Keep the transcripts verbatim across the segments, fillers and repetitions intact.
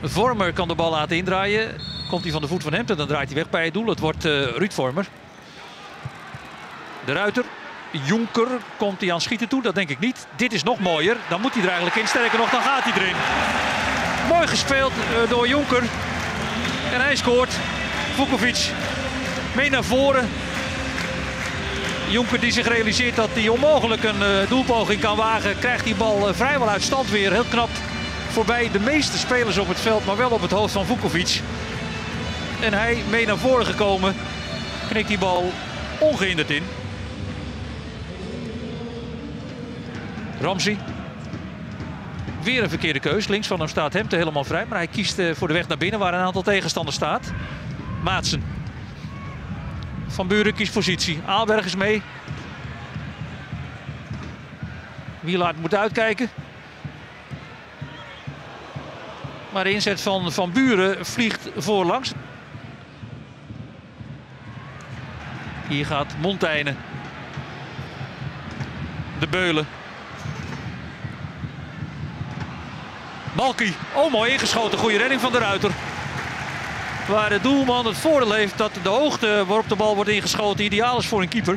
Vormer kan de bal laten indraaien. Komt hij van de voet van Hampton, dan draait hij weg bij het doel. Het wordt uh, Ruud Vormer. De Ruiter. Jonker, komt hij aan schieten toe? Dat denk ik niet. Dit is nog mooier. Dan moet hij er eigenlijk in. Sterker nog, dan gaat hij erin. Mooi gespeeld uh, door Jonker. En hij scoort. Vukovic mee naar voren. Jonker die zich realiseert dat hij onmogelijk een uh, doelpoging kan wagen. Krijgt die bal uh, vrijwel uit stand weer. Heel knap voorbij de meeste spelers op het veld. Maar wel op het hoofd van Vukovic. En hij mee naar voren gekomen. Knikt die bal ongehinderd in. Ramsey. Weer een verkeerde keus. Links van hem staat Hampton helemaal vrij. Maar hij kiest uh, voor de weg naar binnen waar een aantal tegenstanders staat. Maatsen. Van Buren kiest positie. Aalberg is mee. Wielaert moet uitkijken. Maar de inzet van Van Buren vliegt voorlangs. Hier gaat Montaigne. De Beulen. Malky. Oh, mooi ingeschoten. Goede redding van de Ruiter. Waar de doelman het voordeel heeft dat de hoogte waarop de bal wordt ingeschoten ideaal is voor een keeper.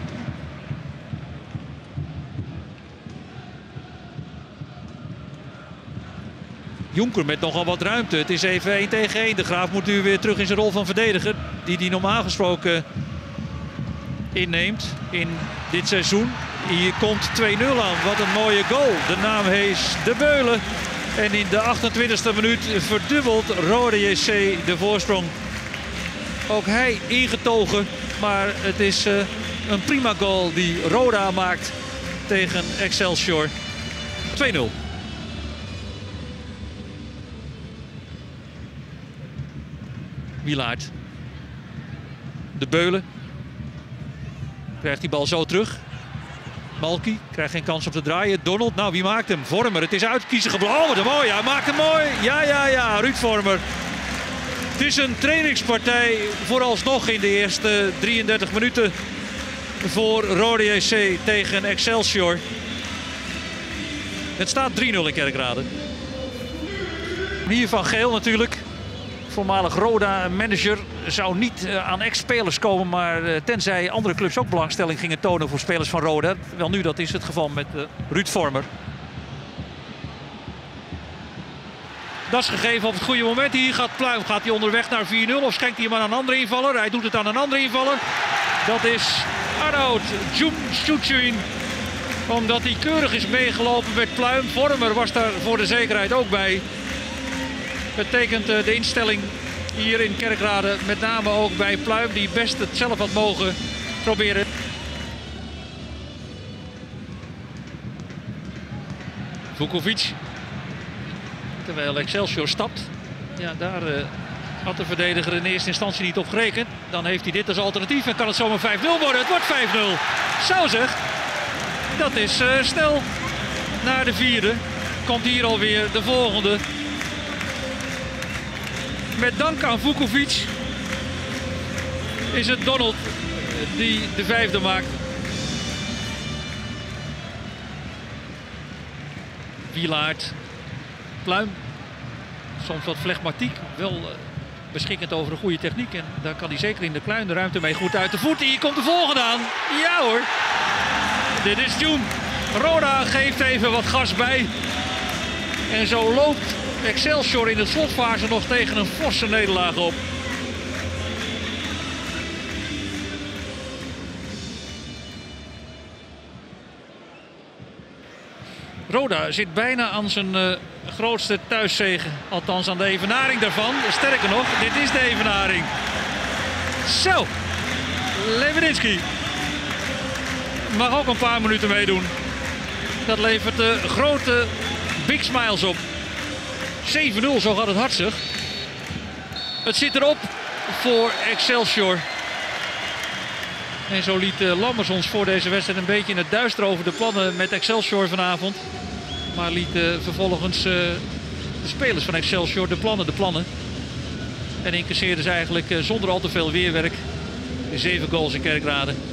Jonker met nogal wat ruimte. Het is even één tegen één. De Graaf moet nu weer terug in zijn rol van verdediger. Die hij normaal gesproken inneemt in dit seizoen. Hier komt twee nul aan. Wat een mooie goal. De naam is De Beulen. En in de achtentwintigste minuut verdubbelt Rode J C de voorsprong. Ook hij ingetogen. Maar het is uh, een prima goal die Roda maakt tegen Excelsior. twee nul. Wielaert. De Beulen. Krijgt die bal zo terug. Malky krijgt geen kans op te draaien. Donald, nou wie maakt hem? Vormer, het is uitkiezen gebleven. Oh, wat een mooi. Hij maakt hem mooi. Ja, ja, ja, Ruud Vormer. Het is een trainingspartij vooralsnog in de eerste drieëndertig minuten voor Rode J C tegen Excelsior. Het staat drie nul in Kerkrade. Hier Van Geel natuurlijk. Voormalig Roda-manager zou niet uh, aan ex-spelers komen, maar uh, tenzij andere clubs ook belangstelling gingen tonen voor spelers van Roda. Wel nu, dat is het geval met uh, Ruud Vormer. Dat is gegeven op het goede moment. Hier gaat Pluim, gaat hij onderweg naar vier nul of schenkt hij hem aan een andere invaller? Hij doet het aan een andere invaller. Dat is Arnoud Djumshuchin. Omdat hij keurig is meegelopen met Pluim. Vormer was daar voor de zekerheid ook bij. Betekent de instelling hier in Kerkrade met name ook bij Pluim, die best het zelf had mogen proberen. Vukovic. Terwijl Excelsior stapt. Ja, daar uh, had de verdediger in eerste instantie niet op gerekend. Dan heeft hij dit als alternatief en kan het zomaar vijf nul worden. Het wordt vijf nul. Zo zeg. Dat is uh, snel. Naar de vierde. Komt hier alweer de volgende. Met dank aan Vukovic is het Donald die de vijfde maakt. Wielaert, Pluim, soms wat flegmatiek, wel uh, beschikkend over een goede techniek. En daar kan hij zeker in de kleine ruimte mee goed uit de voet. Hier komt de volgende aan. Ja hoor, dit is Djoem. Roda geeft even wat gas bij. En zo loopt Excelsior in de slotfase nog tegen een forse nederlaag op. Roda zit bijna aan zijn uh, grootste thuiszege. Althans aan de evenaring daarvan. Sterker nog, dit is de evenaring. Zo, Leveninski mag ook een paar minuten meedoen. Dat levert uh, grote big smiles op. zeven nul, zo gaat het hartstikke. Het zit erop voor Excelsior. En zo liet uh, Lammers ons voor deze wedstrijd een beetje in het duister over de plannen met Excelsior vanavond. Maar liet uh, vervolgens uh, de spelers van Excelsior de plannen de plannen. En incasseerden ze eigenlijk uh, zonder al te veel weerwerk zeven goals in Kerkrade.